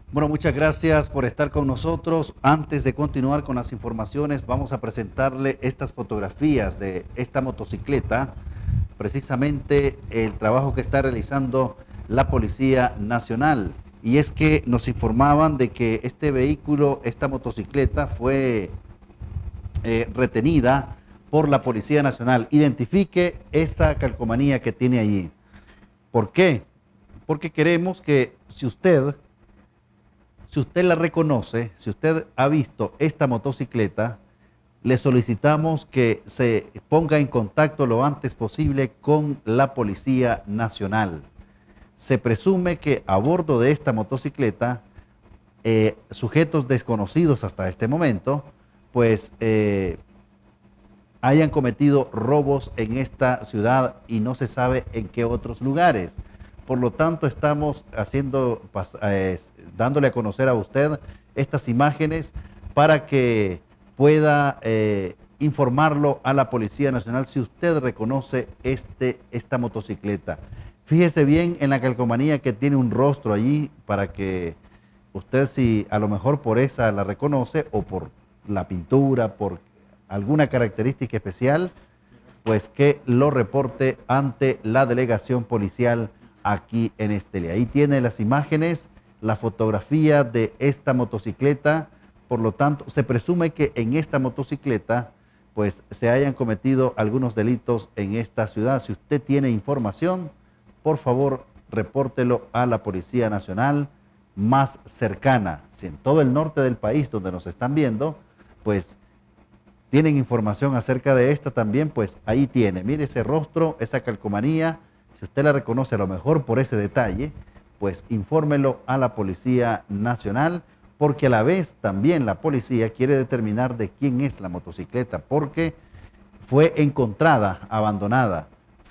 Bueno, muchas gracias por estar con nosotros. Antes de continuar con las informaciones, vamos a presentarle estas fotografías de esta motocicleta, precisamente el trabajo que está realizando la Policía Nacional. Y es que nos informaban de que este vehículo, esta motocicleta, fue retenida por la Policía Nacional. Identifique esa calcomanía que tiene allí. ¿Por qué? Porque queremos que si usted la reconoce, si usted ha visto esta motocicleta, le solicitamos que se ponga en contacto lo antes posible con la Policía Nacional. Se presume que a bordo de esta motocicleta, sujetos desconocidos hasta este momento, pues hayan cometido robos en esta ciudad y no se sabe en qué otros lugares. Por lo tanto, estamos dándole a conocer a usted estas imágenes para que pueda informarlo a la Policía Nacional si usted reconoce esta motocicleta. Fíjese bien en la calcomanía que tiene un rostro allí para que usted, si a lo mejor por esa la reconoce o por la pintura, por alguna característica especial, pues que lo reporte ante la delegación policial aquí en Esteli. Ahí tiene las imágenes, la fotografía de esta motocicleta. Por lo tanto, se presume que en esta motocicleta pues se hayan cometido algunos delitos en esta ciudad. Si usted tiene información, por favor, repórtelo a la Policía Nacional más cercana. Si en todo el norte del país donde nos están viendo, pues tienen información acerca de esta también, pues ahí tiene. Mire ese rostro, esa calcomanía. Si usted la reconoce a lo mejor por ese detalle, pues infórmelo a la Policía Nacional, porque a la vez también la policía quiere determinar de quién es la motocicleta, porque fue encontrada abandonada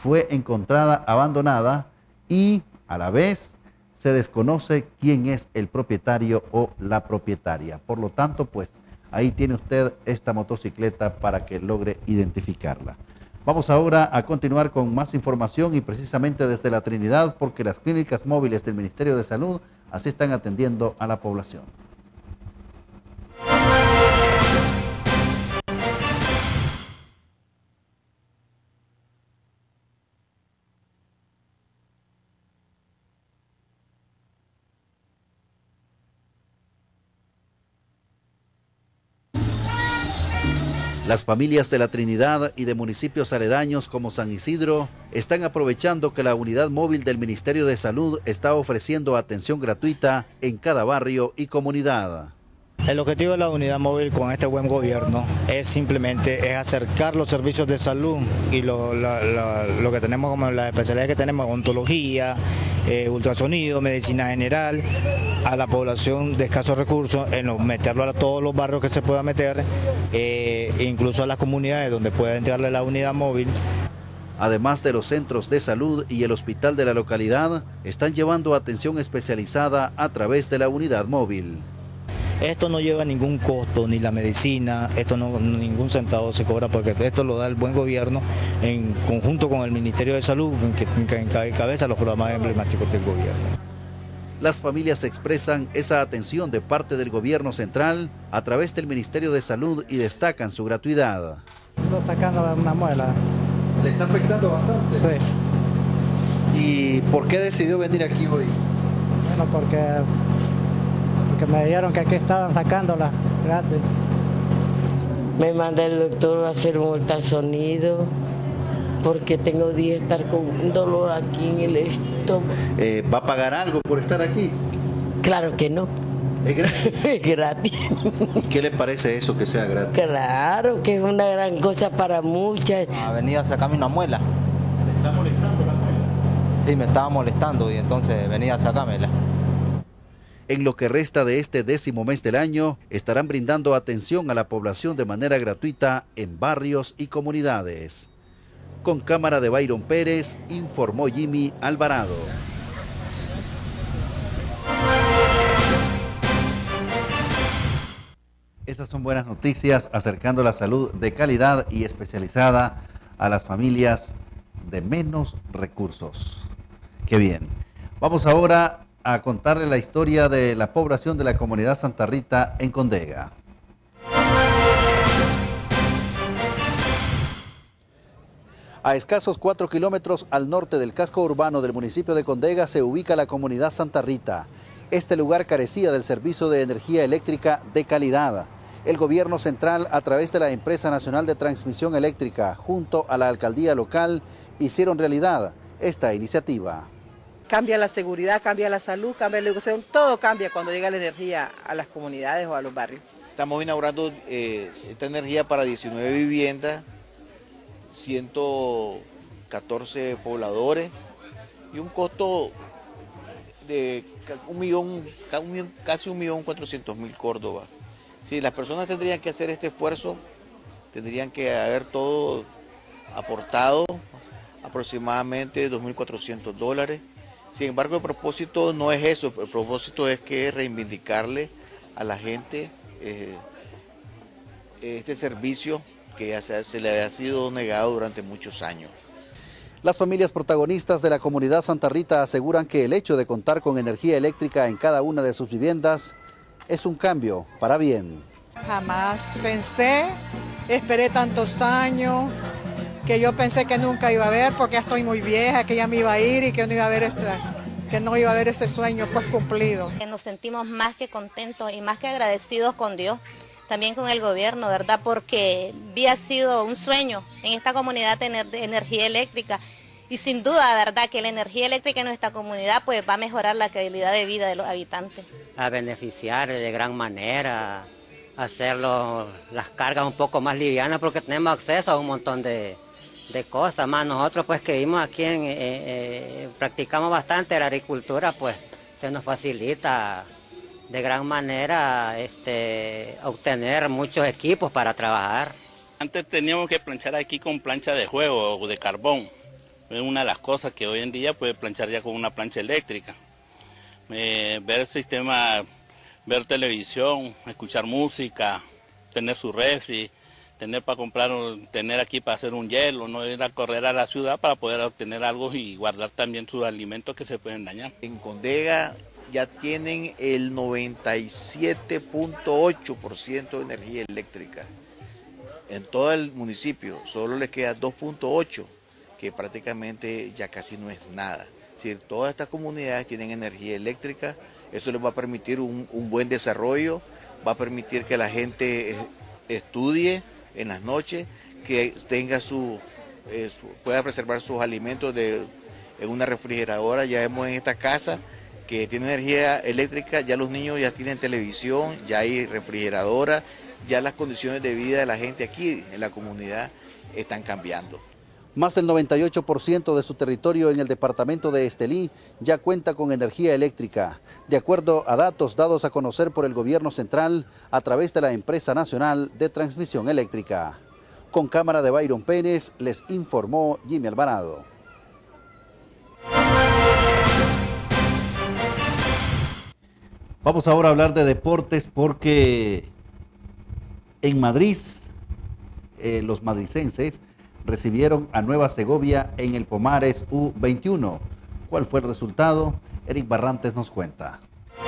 y a la vez se desconoce quién es el propietario o la propietaria. Por lo tanto, pues ahí tiene usted esta motocicleta para que logre identificarla. Vamos ahora a continuar con más información y precisamente desde la Trinidad, porque las clínicas móviles del Ministerio de Salud así están atendiendo a la población. Las familias de la Trinidad y de municipios aledaños como San Isidro están aprovechando que la unidad móvil del Ministerio de Salud está ofreciendo atención gratuita en cada barrio y comunidad. El objetivo de la unidad móvil con este buen gobierno es simplemente acercar los servicios de salud y lo que tenemos como las especialidades que tenemos, odontología, ultrasonido, medicina general, a la población de escasos recursos, meterlo a todos los barrios que se pueda meter, incluso a las comunidades donde pueda entrarle la unidad móvil. Además de los centros de salud y el hospital de la localidad, están llevando atención especializada a través de la unidad móvil. Esto no lleva ningún costo, ni la medicina, ningún centavo se cobra, porque esto lo da el buen gobierno en conjunto con el Ministerio de Salud, que encabeza los programas emblemáticos del gobierno. Las familias expresan esa atención de parte del gobierno central a través del Ministerio de Salud y destacan su gratuidad. Estoy sacando una muela. ¿Le está afectando bastante? Sí. ¿Y por qué decidió venir aquí hoy? Bueno, porque me dijeron que aquí estaban sacándola gratis. Me manda el doctor a hacer un ultrasonido porque tengo días de estar con un dolor aquí en el estómago. ¿Va a pagar algo por estar aquí? Claro que no. ¿Es gratis? Es gratis. ¿Y qué le parece eso que sea gratis? Claro que es una gran cosa para muchas. Venía a sacarme una muela. ¿Le está molestando la muela? Sí, me estaba molestando y entonces venía a sacármela. En lo que resta de este 10º mes del año, estarán brindando atención a la población de manera gratuita en barrios y comunidades. Con cámara de Byron Pérez, informó Jimmy Alvarado. Esas son buenas noticias acercando la salud de calidad y especializada a las familias de menos recursos. Qué bien. Vamos ahora a contarle la historia de la población de la comunidad Santa Rita en Condega. A escasos 4 kilómetros al norte del casco urbano del municipio de Condega se ubica la comunidad Santa Rita. Este lugar carecía del servicio de energía eléctrica de calidad. El gobierno central, a través de la Empresa Nacional de Transmisión Eléctrica, junto a la alcaldía local, hicieron realidad esta iniciativa. Cambia la seguridad, cambia la salud, cambia la educación, todo cambia cuando llega la energía a las comunidades o a los barrios. Estamos inaugurando esta energía para 19 viviendas, 114 pobladores y un costo de casi 1.400.000 córdobas. Si las personas tendrían que hacer este esfuerzo, tendrían que haber todo aportado aproximadamente $2.400. Sin embargo, el propósito no es eso, el propósito es que reivindicarle a la gente este servicio que se le ha sido negado durante muchos años. Las familias protagonistas de la comunidad Santa Rita aseguran que el hecho de contar con energía eléctrica en cada una de sus viviendas es un cambio para bien. Jamás pensé, esperé tantos años, que yo pensé que nunca iba a ver, porque ya estoy muy vieja, que ya me iba a ir y que no iba a ver ese sueño pues cumplido. Nos sentimos más que contentos y más que agradecidos con Dios, también con el gobierno, ¿verdad? Porque había sido un sueño en esta comunidad tener energía eléctrica y sin duda, ¿verdad? Que la energía eléctrica en nuestra comunidad pues va a mejorar la calidad de vida de los habitantes. A beneficiar de gran manera, hacerlo las cargas un poco más livianas porque tenemos acceso a un montón de cosas, más nosotros pues que vivimos aquí, practicamos bastante la agricultura, pues se nos facilita de gran manera obtener muchos equipos para trabajar. Antes teníamos que planchar aquí con plancha de fuego o de carbón. Es una de las cosas que hoy en día puede planchar ya con una plancha eléctrica. Ver el sistema, ver televisión, escuchar música, tener su refri, tener para comprar, tener aquí para hacer un hielo, no ir a correr a la ciudad para poder obtener algo y guardar también sus alimentos que se pueden dañar. En Condega ya tienen el 97.8% de energía eléctrica. En todo el municipio solo les queda 2.8%, que prácticamente ya casi no es nada. Es decir, todas estas comunidades tienen energía eléctrica, eso les va a permitir un buen desarrollo, va a permitir que la gente estudie en las noches, que tenga pueda preservar sus alimentos en una refrigeradora. Ya vemos en esta casa que tiene energía eléctrica, ya los niños ya tienen televisión, ya hay refrigeradora, ya las condiciones de vida de la gente aquí en la comunidad están cambiando. Más del 98% de su territorio en el departamento de Estelí ya cuenta con energía eléctrica, de acuerdo a datos dados a conocer por el gobierno central a través de la Empresa Nacional de Transmisión Eléctrica. Con cámara de Byron Pérez, les informó Jimmy Alvarado. Vamos ahora a hablar de deportes porque en Madrid, los madricenses recibieron a Nueva Segovia en el Pomares U21. ¿Cuál fue el resultado? Eric Barrantes nos cuenta.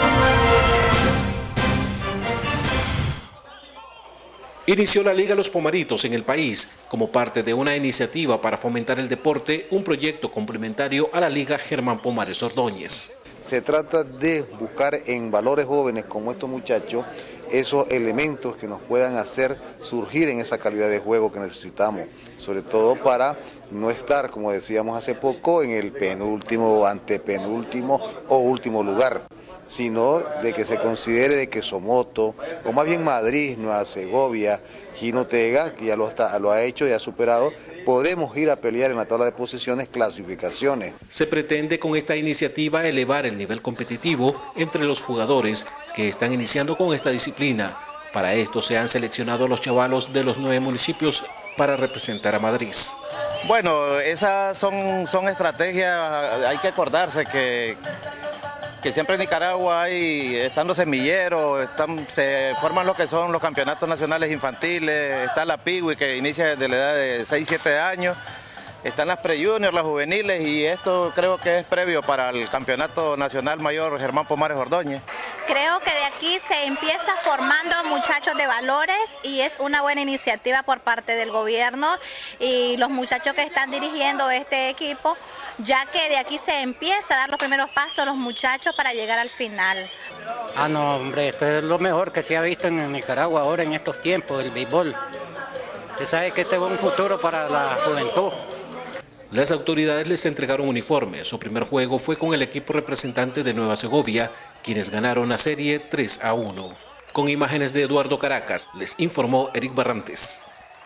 Inició la Liga Los Pomaritos en el país como parte de una iniciativa para fomentar el deporte, un proyecto complementario a la Liga Germán Pomares Ordóñez. Se trata de buscar en valores jóvenes como estos muchachos esos elementos que nos puedan hacer surgir en esa calidad de juego que necesitamos, sobre todo para no estar, como decíamos hace poco, en el penúltimo, antepenúltimo o último lugar, sino de que se considere de que Somoto, o más bien Madrid, Nueva Segovia, Jinotega, que ya lo ha hecho y ha superado, podemos ir a pelear en la tabla de posiciones, clasificaciones. Se pretende con esta iniciativa elevar el nivel competitivo entre los jugadores que están iniciando con esta disciplina. Para esto se han seleccionado los chavalos de los 9 municipios para representar a Madrid. Bueno, esas son estrategias, hay que acordarse que siempre en Nicaragua están los semilleros, se forman lo que son los campeonatos nacionales infantiles, está la PIWI que inicia desde la edad de 6-7 años están las pre-juniors, las juveniles, y esto creo que es previo para el Campeonato Nacional Mayor Germán Pomares Ordóñez. Creo que de aquí se empieza formando muchachos de valores y es una buena iniciativa por parte del gobierno y los muchachos que están dirigiendo este equipo, ya que de aquí se empieza a dar los primeros pasos a los muchachos para llegar al final. Ah, no, hombre, esto es lo mejor que se ha visto en Nicaragua ahora en estos tiempos, el béisbol. Usted sabe que este es un futuro para la juventud. Las autoridades les entregaron uniformes. Su primer juego fue con el equipo representante de Nueva Segovia, quienes ganaron la serie 3-1. Con imágenes de Eduardo Caracas, les informó Eric Barrantes.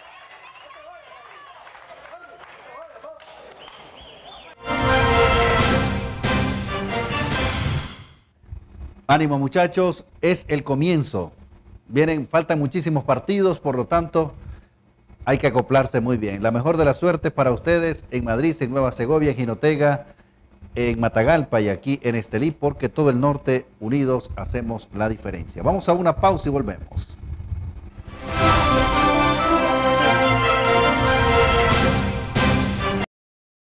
Ánimo, muchachos, es el comienzo. Faltan muchísimos partidos, por lo tanto, hay que acoplarse muy bien. La mejor de las suertes para ustedes en Madrid, en Nueva Segovia, en Jinotega, en Matagalpa y aquí en Estelí, porque todo el norte unidos hacemos la diferencia. Vamos a una pausa y volvemos.